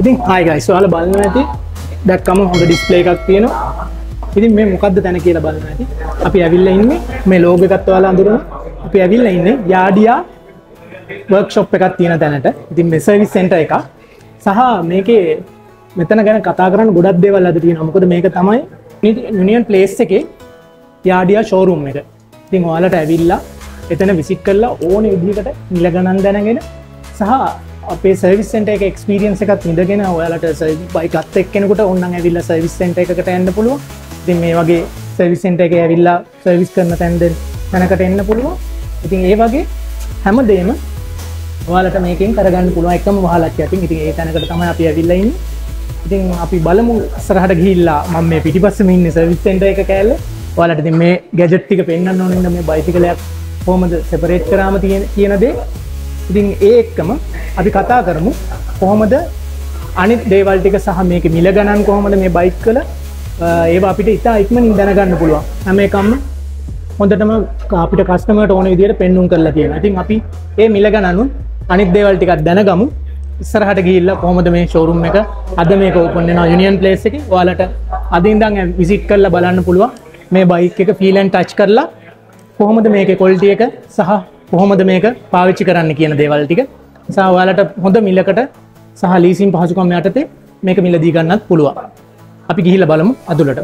ඉතින් hi guys ඔයාලා බලනවා ඇති දැක්කම හොඳ ඩිස්ප්ලේ එකක් තියෙනවා. ඉතින් මේ මොකද්ද තැන කියලා බලනවා ඇති. අපි ඇවිල්ලා ඉන්නේ මේ ලෝගෝ එකත් ඔයාලා අඳුරන. අපි ඇවිල්ලා ඉන්නේ යාඩියා වර්ක්ෂොප් එකක් තියෙන තැනට. ඉතින් මේ සර්විස් සෙන්ටර් එක සහ මේකේ මෙතන ගැන කතා කරන්න ගොඩක් දේවල් අද තියෙනවා. මොකද මේක තමයි යුනියන් ප්ලේස් එකේ යාඩියා ෂෝරූම් එක. ඉතින් ඔයාලට ඇවිල්ලා එතන විසිට් කරලා ඕනේ විදිහකට මිල ගණන් දැනගෙන සහ අපේ සර්විස් සෙන්ටර් එකේ එක්ස්පීරියන්ස් එකක් ඉඳගෙන ඔයාලට සර්විස් බයික් අත් එක්කෙනෙකුට ඕනනම් ඇවිල්ලා සර්විස් සෙන්ටර් එකකට එන්න පුළුවන්. ඉතින් මේ වගේ සර්විස් සෙන්ටර් එකේ ඇවිල්ලා සර්විස් කරන තැනකට එන්න පුළුවන්. ඉතින් ඒ වගේ හැමදේම ඔයාලට මේකෙන් කරගන්න පුළුවන් එකම වහලක් යටින්. ඉතින් ඒ තැනකට තමයි අපි ඇවිල්ලා ඉන්නේ. ඉතින් අපි බලමු ඉස්සරහට ගිහිල්ලා මම මේ පිටිපස්සෙම ඉන්නේ සර්විස් සෙන්ටර් එක කෑල්ල. ඔයාලට ඉතින් මේ ගැජට් ටික පෙන්වන්න ඕනේ නේද මේ බයිසිකලයක් කොහොමද සෙපරේට් කරාම කියන දේ. ඉතින් ඒ එක්කම අපි කතා කරමු කොහොමද අනිත් දේවල් ටික සහ මේකේ මිල ගණන් කොහොමද මේ බයික් වල ඒවා අපිට ඉතා ඉක්මනින් දැනගන්න පුළුවන්. හැම එකම හොඳටම අපිට කස්ටමර්ට ඕන විදිහට පෙන්눔 කරලා තියෙනවා. ඉතින් අපි මේ මිල ගණන් අනිත් දේවල් ටිකක් දැනගමු. ඉස්සරහට ගිහිල්ලා කොහොමද මේ ෂෝරූම් එක අද මේක ඕපන් වෙනවා යුනියන් ප්ලේස් එකේ. ඔයාලට අද ඉඳන් විසිට් කරලා බලන්න පුළුවන් මේ බයික් එක ෆීල් ඇන්ඩ් ටච් කරලා කොහොමද මේකේ ක්වොලිටි එක සහ කොහොමද මේක පාවිච්චි කරන්න කියන දේවල් ටික සහ ඔයාලට හොඳ මිලකට සහ ලීසින් පහසුකම් යටතේ මේක මිලදී ගන්නත් පුළුවන්. අපි ගිහිල්ලා බලමු අදුලට.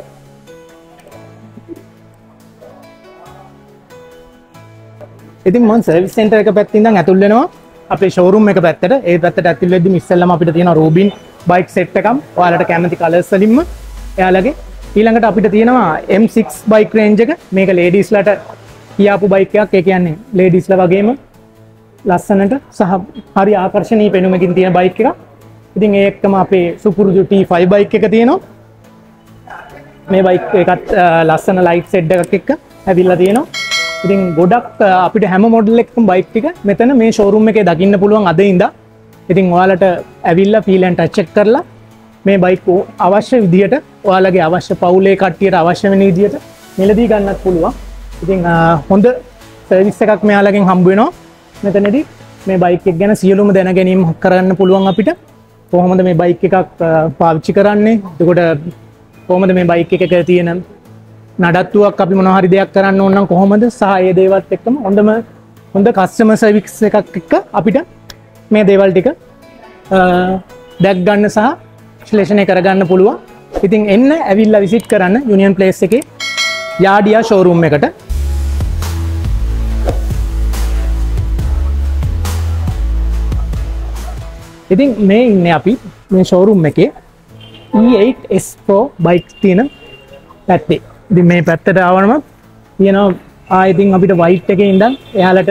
ඉතින් මම සර්විස් සෙන්ටර් එක පැත්තේ ඉඳන් ඇතුල් වෙනවා අපේ ෂෝරූම් එක පැත්තට. ඒ පැත්තට ඇතුල් වෙද්දිම ඉස්සෙල්ලාම අපිට තියෙනවා රෝබින් බයික් සෙට් එකක්. ඔයාලට කැමති කලර්ස් වලින්ම එයාලගේ ඊළඟට අපිට තියෙනවා M6 බයික් රේන්ජ් එක. මේක ලේඩීස්ලාට කියාපු බයික් එකක්. ඒ කියන්නේ ලේඩීස්ලා වගේම ලස්සනට සහ හරි ආකර්ශනීය පෙනුමකින් තියෙන බයික් එකක්. ඉතින් ඒ එක්කම අපේ සුපුරුදු T5 බයික් එක තියෙනවා. මේ බයික් එකත් ලස්සන ලයිට් සෙට් එකක් එක්ක ඇවිල්ලා තියෙනවා. ඉතින් ගොඩක් අපිට හැම මොඩල් එකකම බයික් ටික මෙතන මේ ෂෝරූම් එකේ දකින්න පුළුවන් අද ඉඳන්. ඉතින් ඔයාලට ඇවිල්ලා ෆීල් ඇන්ඩ් ටච් එක කරලා මේ බයික් අවශ්‍ය විදියට ඔයාලගේ අවශ්‍ය පවුලේ කට්ටියට අවශ්‍ය වෙන විදියට මිලදී ගන්නත් පුළුවන්. ඉතින් හොඳ සර්විස් එකක් මෙයාලගෙන් හම්බ වෙනවා. මෙතනදී මේ බයික් එක ගැන සියලුම දැන ගැනීම කරන්න පුළුවන් අපිට. කොහොමද මේ බයික් එකක් පාවිච්චි කරන්නේ? එතකොට කොහොමද මේ බයික් එකක තියෙන නඩත්තුවක් අපි මොනවා හරි දෙයක් කරන්න ඕන නම් කොහොමද සහ ඒ දේවල්ත් එක්කම හොඳ කස්ටමර් සර්විස් එකක් එක්ක අපිට මේ දේවල් ටික දැක් ගන්න සහ විශ්ලේෂණය කරගන්න පුළුවන්. ඉතින් එන්න ඇවිල්ලා විසිට් කරන්න යුනියන් ප්ලේස් එකේ යාඩියා ෂෝරූම් එකට. ඉතින් මේ ඉන්නේ අපි මේ ෂෝරූම් එකේ E8 S Pro බයික් තියෙන පැත්තේ. ඉතින් මේ පැත්තට ආවම තියෙනවා ඉතින් අපිට වයිට් එකේ ඉඳන් එයාලට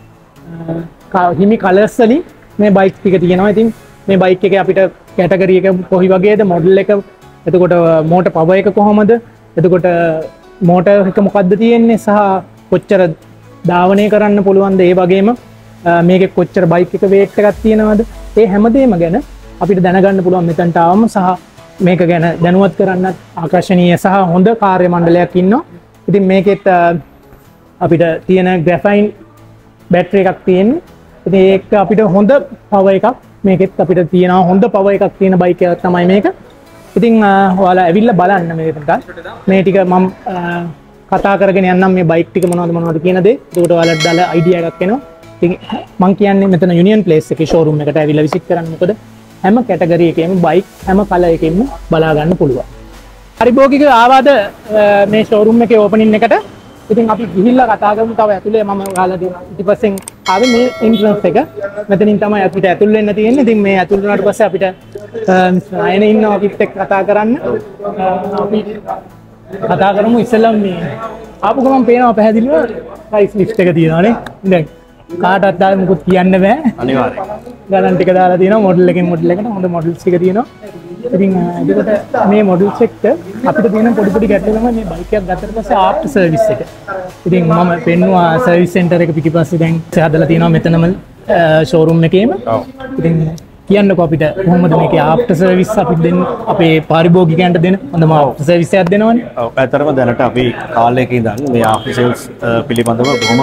හිමි කලර්ස් වලින් මේ බයික් ටික තියෙනවා. ඉතින් මේ බයික් එකේ අපිට කැටගරි එක කොහි වගේද මොඩල් එක එතකොට මෝටර් පවර් එක කොහොමද එතකොට මෝටර් එක මොකද්ද තියෙන්නේ සහ කොච්චර ධාවනය කරන්න පුළුවන්ද ඒ වගේම මේකේ කොච්චර බයික් එක වේට් එකක් තියෙනවද ඒ හැමදේම ගැන අපිට දැනගන්න පුළුවන් මෙතනට ආවම සහ මේක ගැන දැනුවත් කරන්නත් ආකර්ශනීය සහ හොඳ කාර්ය මණ්ඩලයක් ඉන්නවා. ඉතින් මේකෙත් අපිට තියෙන ග්‍රැෆයින් බැටරි එකක් තියෙන්නේ. ඉතින් ඒක අපිට හොඳ පවර් එකක් මේකෙත් අපිට තියෙනවා හොඳ පවර් එකක් තියෙන බයික් එකක් තමයි මේක. ඉතින් ඔයාලා ඇවිල්ලා බලන්න මේකට. මේ ටික මම කතා කරගෙන යන්නම් මේ බයික් ටික මොනවද කියන දේ. ඒකට ඔයාලට දාලා අයිඩියා එකක් එනවා. ඉතින් මම කියන්නේ මෙතන යුනියන් ප්ලේස් එකේ ෂෝරූම් එකට ඇවිල්ලා විසිට් කරන්න. මොකද හැම කැටගරි එකේම බයික් හැම කලර් එකකින්ම බලා ගන්න පුළුවන්. පරිභෝගික ආවාද මේ ෂෝරූම් එකේ ඕපනින් එකට. ඉතින් අපි ගිහිල්ලා කතා කරමු. තව ඇතුලේ මම ඔයාලා දෙන ඉතිපස්සෙන් ආවේ මේ එන්ට්‍රන්ස් එක. මෙතනින් තමයි අපිට ඇතුල් වෙන්න තියෙන්නේ. ඉතින් මේ ඇතුල් වුණාට පස්සේ අපිට ආයෙන ඉන්නවා අපිත් එක්ක කතා කරන්න. අපි කතා කරමු ඉස්සෙල්ලා මේ ආපු ගමන් පේනවා පැහැදිලිව ප්‍රයිස් ලිස්ට් එක තියෙනවානේ. දැන් කාටවත් දාලා මුකුත් කියන්න බෑ. අනිවාර්යයෙන්. ගණන් ටික දාලා තියෙනවා මොඩල් එකෙන් මොඩල් එකට හොඳ මොඩල්ස් ටික තියෙනවා. ඉතින් ඒකට මේ මොඩල්ස් එක්ක අපිට තියෙන පොඩි ගැටලු තමයි මේ බයික් එකක් ගත්තට පස්සේ ආෆ්ටර් සර්විස් එක. ඉතින් මම පෙන්නුවා සර්විස් සෙන්ටර් එක පිටිපස්සේ දැන් හදලා තියෙනවා මෙතනම ෂෝරූම් එකේම. ඉතින් කියන්නකෝ අපිට කොහොමද මේකේ ආෆ්ටර් සර්විස් අපි දෙන්න අපේ පාරිභෝගිකයන්ට දෙන හොඳම ආෆ්ටර් සර්විස් එකක් දෙනවනේ. ඔව් ඇත්තටම දැනට අපි කාලයක ඉඳන් මේ ආෆ්ටර් සර්විස් පිළිබඳව බොහොම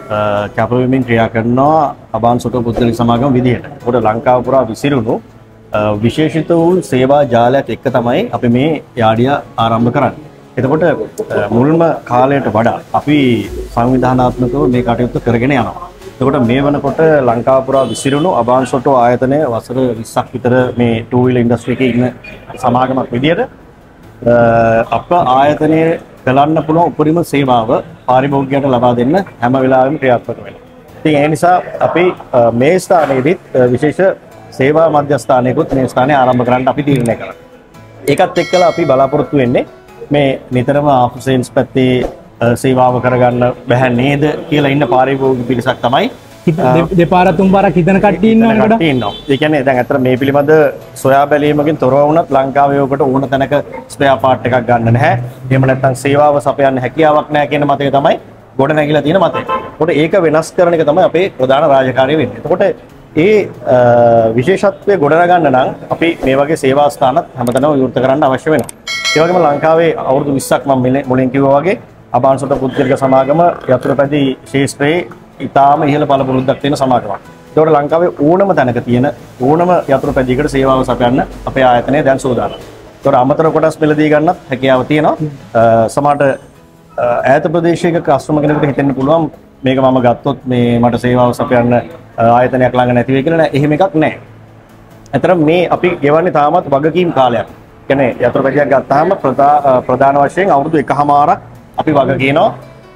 කැපවීමෙන් ක්‍රියා කරනවා අබාන්සොට පුද්ගලික සමාගම විදිහට. ඒකට ලංකාව පුරා විසිරුණු විශේෂිත වූ සේවා ජාලයක් එක්ක තමයි අපි මේ යාඩිය ආරම්භ කරන්නේ. එතකොට මුල්ම කාලයට වඩා අපි සංවිධානාත්මකව මේ කටයුත්ත කරගෙන යනවා. එතකොට මේ වෙනකොට ලංකාව පුරා විසිරුණු අබාන්ස් ඔටෝ ආයතනය වසර 20ක් විතර මේ ටූ වීලර් ඉන්ඩස්ට්‍රි එකේ ඉන්න සමාගමක් විදියට අප ආයතනයේ කරන්න පුළුවන් උපරිම සේවාව පාරිභෝගිකයන්ට ලබා දෙන්න හැම වෙලාවෙම ක්‍රියාත්මක වෙනවා. ඉතින් ඒ නිසා අපි මේ ස්ථානයේදී විශේෂ සේවා මධ්‍යස්ථානයකුත් මේ ස්ථානයේ ආරම්භ කරන්න අපි තීරණය කරා. ඒකත් එක්කලා අපි බලාපොරොත්තු වෙන්නේ මේ නිතරම ආෆ්ටර් සේල්ස් පැත්තේ සේවාව කරගන්න බැහැ නේද කියලා ඉන්න පාරිභෝගික පිරිසක් තමයි දෙපාර තුන් පාරක් හිතන කට්ටිය ඉන්නවා නේද? ඉන්නවා. ඒ කියන්නේ දැන් අතර මේ පිළිබඳ සොයා බැලීමකින් තොරව වුණත් ලංකාවේ ඔකට ඕන තැනක ස්පෙයා පාර්ට් එකක් ගන්න නැහැ. එහෙම නැත්නම් සේවාව සපයන්න හැකියාවක් නැහැ කියන මතය තමයි ගොඩ නැගිලා තියෙන මතය. ඒකට ඒක වෙනස් කරන එක තමයි අපේ ප්‍රධාන රාජකාරිය වෙන්නේ. එතකොට ඒ විශේෂත්වය ගොඩනගන්න නම් අපි මේ වගේ සේවා ස්ථානත් හැමතැනම විවෘත කරන්න අවශ්‍ය වෙනවා. ඒ වගේම ලංකාවේ අවුරුදු 20ක් මම මුලින් කිව්වා වගේ අබාන්සොට පුද්ගලික සමාගම යතුරුපැදි ශේෂ්ත්‍රයේ ඉතාම ඉහළ පළපුරුද්දක් තියෙන සමාගමක්. ඒකට ලංකාවේ ඕනම තැනක තියෙන ඕනම යතුරුපැදියකට සේවාව සපයන්න අපේ ආයතනය දැන් සූදානම්. ඒකට අමතර කොටස් මිලදී ගන්නත් හැකියාව තියෙනවා. සමහරට ඈත ප්‍රදේශයක කස්ටමර් කෙනෙකුට හිතෙන්න පුළුවන් මේක මම ගත්තොත් මේ මට සේවාව සපයන්න ආයතනයක් ළඟ නැති වෙයි කියලා නෑ. එහෙම එකක් නෑ. ඇත්තටම මේ අපි ගෙවන්නේ තාමත් වගකීම් කාලයක්. කියන්නේ යතුරුපැදියක් ගත්තාම ප්‍රධාන වශයෙන් අවුරුදු 1කමාරක් අපි වග කියනවා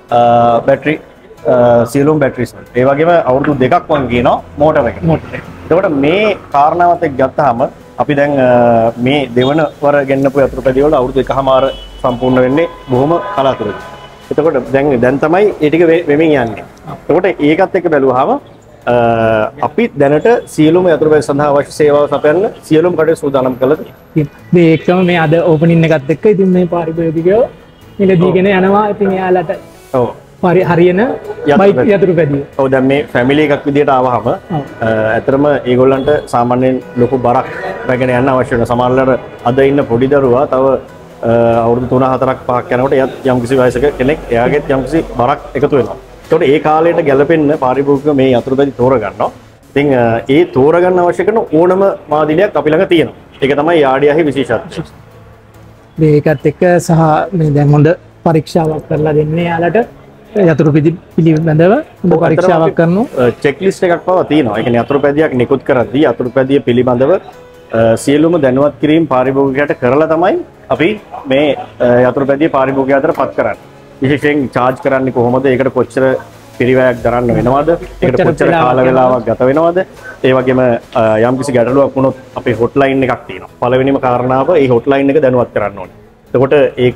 බැටරි සියලුම බැටරිස්. ඒ වගේම අවුරුදු 2ක් වගේ කියනවා මෝටර එක. එතකොට මේ කාරණාවත් එක්ක ගත්තාම අපි දැන් මේ දෙවන වර ගෙන්නපු යතුරුපැදිය වල අවුරුදු 1කමාර සම්පූර්ණ වෙන්නේ බොහොම කලාතුරකින්. එතකොට දැන් තමයි ඒ ටික වෙමින් යන්නේ. එතකොට ඒකත් එක්ක බැලුවාම අපි දැනට සියලුම යතුරුපැදි සඳහා අවශ්‍ය සේවාව සපයන්න සියලුම කටයුතු සූදානම් කළා තියෙනවා. ඒකම මේ අද ඕපනින් එකත් එක්ක ඉතින් මේ පාරිභෝගිකයෝ මිලදීගෙන යනවා. ඉතින් එයාලට ඔව් හරියන බයික් යතුරුපැදිය. ඔව් දැන් මේ ෆැමිලි එකක් විදියට ආවහම ඇත්තටම ඒගොල්ලන්ට සාමාන්‍යයෙන් ලොකු බරක් රැගෙන යන්න අවශ්‍ය වෙනවා. සමහරවල්ලාට අද ඉන්න පොඩි දරුවා තව අවුරුදු 3-4ක් 5ක් යනකොට එයාත් යම්කිසි වයසක කෙනෙක් එයාගෙත් යම්කිසි බරක් එකතු වෙනවා. ඒකට ඒ කාලයට ගැලපෙන්න පාරිභෝගික මේ යතුරුපැදි තෝරගන්නවා. ඉතින් ඒ තෝරගන්න අවශ්‍ය කරන ඕනම මාදිලියක් අපි ළඟ තියෙනවා. ඒක තමයි යාඩියාහි විශේෂත්වය. ඒකත් එක්ක සහ මේ දැන් හොඳ පරීක්ෂාවක් කරලා දෙන්නේ යාලට යතුරුපැදි පිළිබඳව හොඳ පරීක්ෂාවක් කරනවා. චෙක් ලිස්ට් එකක් පවා තියෙනවා. ඒ කියන්නේ යතුරුපැදියක් නිකුත් කරද්දී යතුරුපැදිය පිළිබඳව සියලුම දැනුවත් කිරීම පාරිභෝගිකයට කරලා තමයි අපි මේ යතුරුපැදිය පාරිභෝගිකය අතර පත් කරන්නේ. විශේෂයෙන් charge කරන්නේ කොහොමද? ඒකට කොච්චර පිරිවැයක් දරන්න වෙනවද? ඒකට කොච්චර කාල වේලාවක් ගත වෙනවද? ඒ වගේම යම්කිසි ගැටලුවක් වුණොත් අපේ hotline එකක් තියෙනවා. පළවෙනිම කාරණාව ඒ hotline එක දැනුවත් කරන්න ඕනේ. එතකොට ඒක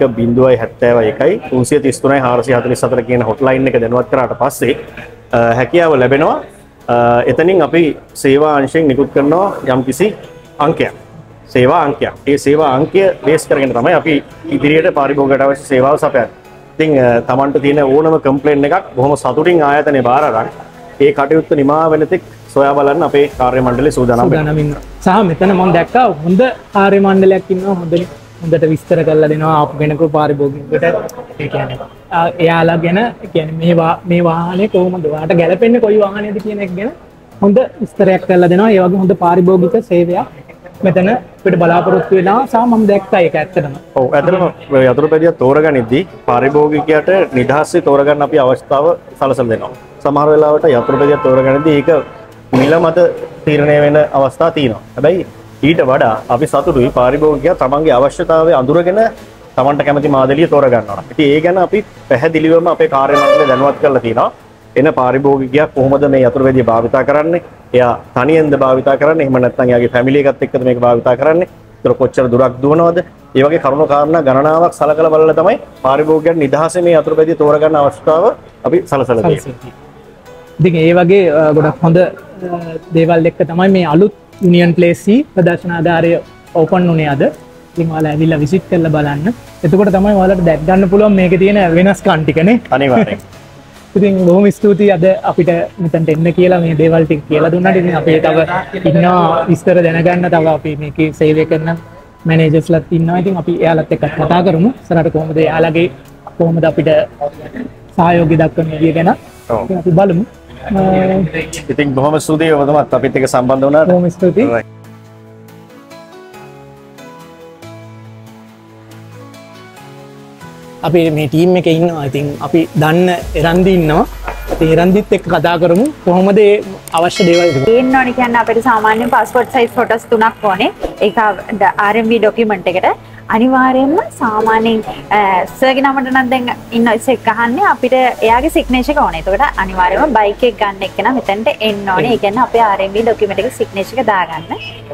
071 333 444 කියන hotline එක දැනුවත් කරාට පස්සේ හැකියාව ලැබෙනවා. එතනින් අපි සේවා අංශයෙන් නිකුත් කරනවා යම්කිසි අංකයක්. සේවා අංකයක්. ඒ සේවා අංකය බේස් කරගෙන තමයි අපි ඉදිරියට පාරිභෝගිකයට අවශ්‍ය සේවාව සපයන්නේ. ඉතින් තමන්ට තියෙන ඕනම කම්ප්ලේන් එකක් බොහොම සතුටින් ආයතනයේ බාර අරන් ඒ කටයුත්ත නිමා වෙන තෙක් සොයා බලන්න අපේ කාර්ය මණ්ඩලය සූදානම් වෙනවා. සහ මෙතන මම දැක්කා හොඳ කාර්ය මණ්ඩලයක් ඉන්නවා. හොඳට විස්තර කරලා දෙනවා ආපු කෙනෙකු පාරිභෝගිකයට. ඒ කියන්නේ එයාලා ගැන කියන්නේ මේ වාහනේ කොහොමද ඔයාලට ගැලපෙන්නේ කොයි වාහනේද කියන එක ගැන හොඳ විස්තරයක් කරලා දෙනවා. ඒ වගේ හොඳ පාරිභෝගික සේවයක් මෙතන අපිට බලාපොරොත්තු වෙනවා. සහ මම දැක්කා ඒක ඇත්තටම. ඔව් ඇත්තටම යතුරුපැදිය තෝරගනිද්දී පාරිභෝගිකයට නිදහස්සේ තෝරගන්න අපි අවස්ථාව සලසලා දෙනවා. සමහර වෙලාවට යතුරුපැදිය තෝරගනිද්දී ඒක මිල මත තීරණය වෙන අවස්ථා තියෙනවා. හැබැයි ඊට වඩා අපි සතුටුයි පාරිභෝගිකයා තමන්ගේ අවශ්‍යතාවය අඳුරගෙන තමන්ට කැමති මාදලිය තෝරගන්නවා. ඉතින් ඒ ගැන අපි පැහැදිලිවම අපේ කාර්ය මණ්ඩලය දැනුවත් කරලා තියෙනවා. එන පාරිභෝගිකයා කොහොමද මේ යතුරුපැදිය භාවිතා කරන්නේ? එයා තනියෙන්ද භාවිතා කරන්නේ? එහෙම නැත්නම් එයාගේ ෆැමිලි එකත් එක්කද මේක භාවිතා කරන්නේ? ඒතර කොච්චර දුරක් දුවනවද? ඒ වගේ කරුණු කාරණා ගණනාවක් සලකලා බලලා තමයි පාරිභෝගිකයන් නිදහසේ මේ යතුරුපැදිය තෝරගන්න අවස්ථාව අපි සලසලා තියෙන්නේ. ඉතින් ඒ වගේ ගොඩක් හොඳ දේවල් එක්ක තමයි මේ අලුත් යුනියන් ප්ලේස් C ප්‍රදර්ශනාගාරය ඕපන් වුණේ අද. ඉතින් ඔයාලා ඇවිල්ලා විසිට් කරලා බලන්න. එතකොට තමයි ඔයාලට දැක් ගන්න පුළුවන් මේකේ තියෙන වෙනස්කම් ටිකනේ. අනිවාර්යෙන්. ඉතින් බොහොම ස්තුතියි අද අපිට මෙතනට එන්න කියලා මේ දේවල් ටික කියලා දුන්නාට. ඉතින් අපි තව ඉන්නවා විස්තර දැනගන්න. තව අපි මේකේ සේවය කරන මැනේජර්ස්ලාත් ඉන්නවා. ඉතින් අපි එයාලත් එක්ක කතා කරමු. ඉස්සරහට කොහොමද අපිට සහයෝගය දක්වන්න විදිය ගැන අපි බලමු. ඉතින් බොහොම ස්තුතියි ඔබතුමාත් අපිත් එක්ක සම්බන්ධ වුණාට. බොහොම ස්තුතියි. අපේ මේ ටීම් එකේ ඉන්නවා. ඉතින් අපි දන්න එරන්දි ඉන්නවා. ඒ එරන්දිත් එක්ක කතා කරමු කොහොමද අවශ්‍ය දේවල් ටික. ගේන්න ඕනේ කියන්නේ අපිට සාමාන්‍යයෙන් passport size photos 3ක් ඕනේ. ඒක RMB document එකට අනිවාර්යයෙන්ම සාමාන්‍යයෙන් සර්ගේ නමට නම් දැන් ඉන්න ඉස්සෙක් ගහන්නේ අපිට එයාගේ signature එක ඕනේ. එතකොට අනිවාර්යයෙන්ම බයික් එක ගන්න එක්ක නම් මෙතනට එන්න ඕනේ. ඒ කියන්නේ අපේ RMB document එකේ signature එක දාගන්න.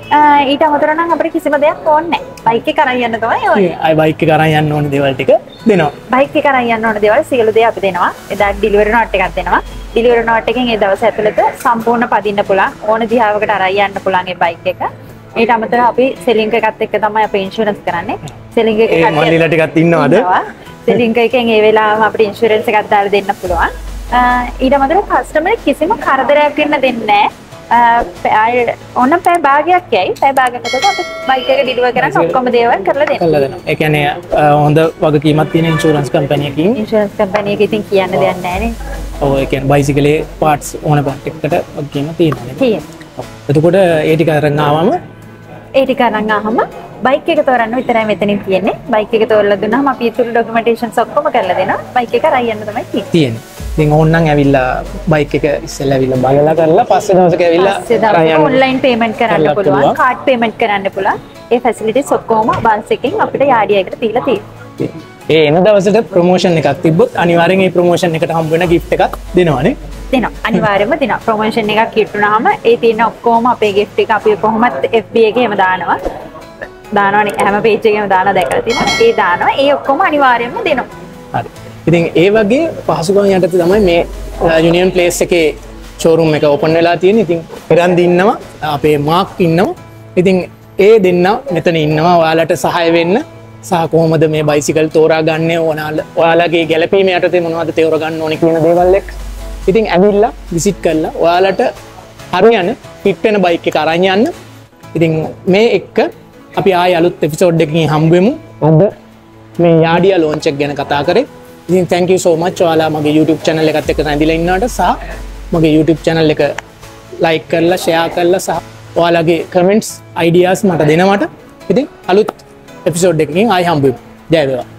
ඊට අමතරව නම් අපිට කිසිම දෙයක් ඕනේ නැහැ. බයික් එක අරන් යන්න තමයි ඕනේ. අය බයික් එක අරන් යන්න ඕනේ දේවල් ටික දෙනවා. බයික් එක අරන් යන්න ඕනේ දේවල් සියලු දේ අපි දෙනවා. එදා ඩිලිවරි නෝට් එකක් දෙනවා. ඩිලිවරි නෝට් එකෙන් ඒ දවස් ඇතුළත සම්පූර්ණ පදින්න පුළුවන්. ඕන දිහාවකට අරන් යන්න පුළුවන් ඒ බයික් එක. ඊට අමතරව අපි සෙලින්ක් එකත් එක්ක තමයි අපි ඉන්ෂුරන්ස් කරන්නේ. සෙලින්ක් එක ඒ මල්ලිලා ටිකක් ඉන්නවද? සෙලින්ක් එකෙන් ඒ වෙලාවම අපිට ඉන්ෂුරන්ස් එකක් දාලා දෙන්න පුළුවන්. ඊට අමතරව කස්ටමර් කිසිම කරදරයක් වෙන්න දෙන්නේ නැහැ. ඕන පැය භාගයක් යයි. පැය භාගයකට අපි බයික් එක ඩිලිවර් කරන් ඔක්කොම දේවල් කරලා දෙනවා. ඒ කියන්නේ හොඳ වගකීමක් තියෙන ඉන්ෂුරන්ස් කම්පැනි එකකින්. ඉන්ෂුරන්ස් කම්පැනි එකකින් ඉතින් කියන්න දෙයක් නැහැ නේ. ඔව් ඒ කියන්නේ බයිසිකලේ පාර්ට්ස් ඕන පාර්ට් එකකට වගකීම තියෙනවා. තියෙනවා. එතකොට ඒ ටික අරන් ආවම ඒ ටික අරන් ආවම බයික් එක තෝරන්න විතරයි මෙතනින් තියෙන්නේ. බයික් එක තෝරලා දුන්නාම අපි ඊටු ඩොකියුමන්ටේෂන්ස් ඔක්කොම කරලා දෙනවා. බයික් එක අරන් යන්න තමයි තියෙන්නේ. ඉතින් ඕන්නම් ඇවිල්ලා බයික් එක ඉස්සෙල්ලා ඇවිල්ලා බලලා කරලා පස්සේ දවසක ඇවිල්ලා ඔන්ලයින් පේමන්ට් කරන්න පුළුවන්, කාඩ් පේමන්ට් කරන්න පුළුවන්. ඒ ෆැසිලිටිස් ඔක්කොම බන්ස් එකෙන් අපිට යාඩියා එකට දීලා තියෙනවා. ඒ එන දවසට ප්‍රොමෝෂන් එකක් තිබ්බොත් අනිවාර්යෙන් ඒ ප්‍රොමෝෂන් එකට හම්බ වෙන gift එකක් දෙනවනේ. දෙනවා. අනිවාර්යයෙන්ම දෙනවා. ප්‍රොමෝෂන් එකක් කිට්ටුනහම ඒ තියෙන ඔක්කොම අපේ gift එක අපි කොහොමත් FB එකේ එහෙම දානවා. දානවනේ හැම page එකේම දාලා දැකලා තියෙනවා. ඒ දානවා. ඒ ඔක්කොම අනිවාර්යයෙන්ම දෙනවා. හරි. ඉතින් ඒ වගේ පහසුකම් යටතේ තමයි මේ යුනියන් ප්ලේස් එකේ ෂෝරූම් එක ඕපන් වෙලා තියෙන්නේ. ඉතින් එරන්දි ඉන්නවා, අපේ මාක් ඉන්නවා. ඉතින් ඒ දෙන්න මෙතන ඉන්නවා ඔයාලට සහාය වෙන්න. සහ කොහොමද මේ බයිසිකල් තෝරාගන්නේ ඔයාලගේ ගැලපීම යටතේ මොනවද තෝරගන්න ඕනේ කියන දේවල් එක්ක. ඉතින් ඇවිල්ලා විසිට් කරලා ඔයාලට හරියන ෆිට වෙන බයික් එක අරන් යන්න. ඉතින් මේ එක්ක අපි ආයෙ අලුත් එපිසෝඩ් එකකින් හම්බ වෙමු. අද මේ යාඩියා ලොන්ච් එක ගැන කතා කරේ. ඉතින් thank you so much ඔයාලා මගේ YouTube channel එකත් එක්ක රැඳිලා ඉන්නවට සහ මගේ YouTube channel එක like කරලා share කරලා සහ ඔයාලගේ comments ideas මට දෙනවට. ඉතින් අලුත් එපිසෝඩ් එකකින් ආයෙ හම්බ වෙමු. ජය වේවා.